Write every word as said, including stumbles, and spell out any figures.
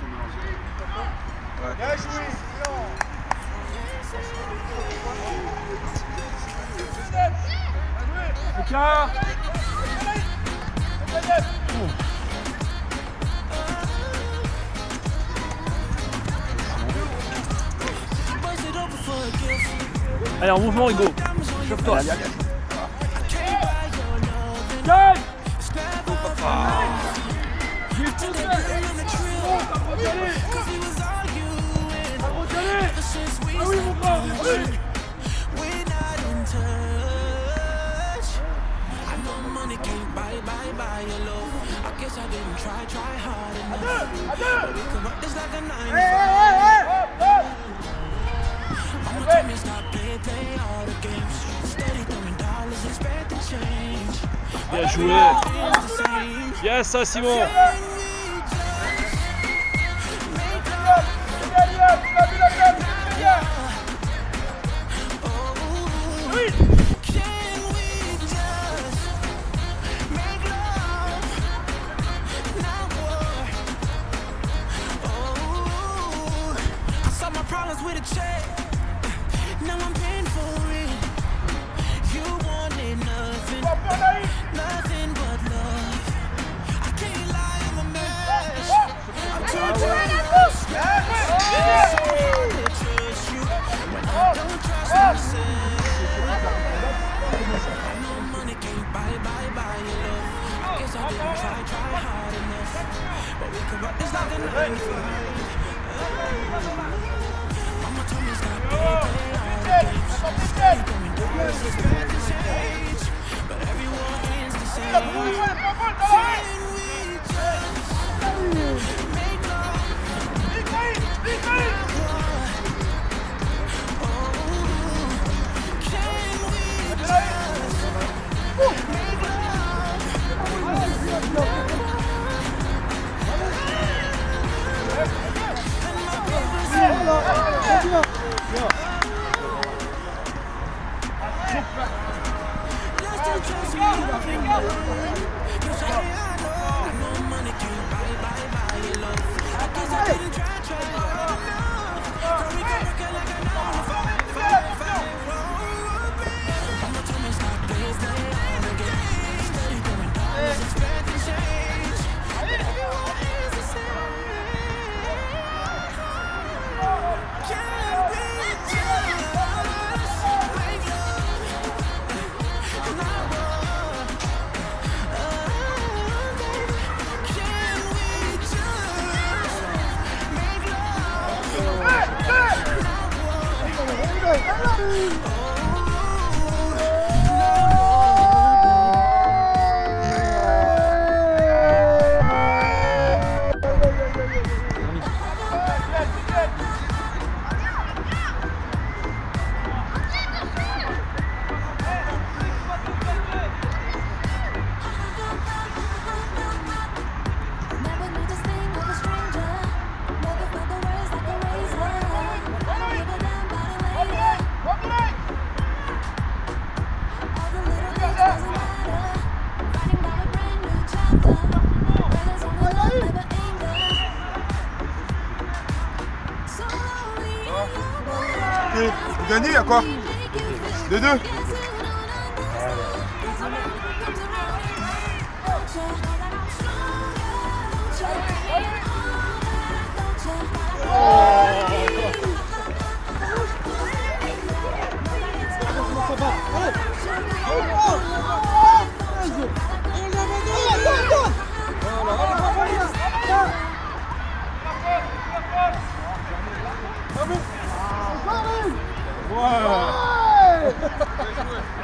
sont mélangés. Ouais. Bien joué. Écart. Allez, en mouvement, Hugo. Chauffe-toi. Allez, allez, allez. Gagne. Ah. J'ai poussé. Oh, t'as recalé. T'as recalé. Ah oui, mon frère. Oui. Bien joué. Bien ça, Simon. with a check, now I'm paying for it. You wanted nothing, nothing but love. I can't lie, I'm a mess. I'm too tired of stress. It's so hard to trust you when I don't trust myself. I know money can't buy, buy, buy your love. I guess I didn't try, try hard enough. But we could rock this like a nine to five. Mama told me stop playing, play all the games. Steady going down, it's expect to change, but everyone is the same. Can we just make love? Oh, can we just make Vous gagnez, il y a quoi? deux deux. Ouais.